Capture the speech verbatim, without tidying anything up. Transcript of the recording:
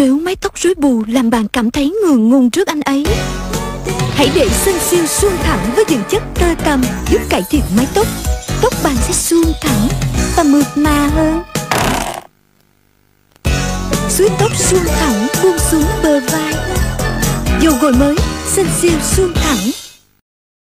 Nếu mái tóc rối bù làm bạn cảm thấy ngượng ngùng trước anh ấy, hãy để Sunsilk suôn thẳng với dưỡng chất tơ tằm giúp cải thiện mái tóc. Tóc bạn sẽ suôn thẳng và mượt mà hơn. Suối tóc suôn thẳng buông xuống bờ vai. Dầu gội mới Sunsilk suôn thẳng.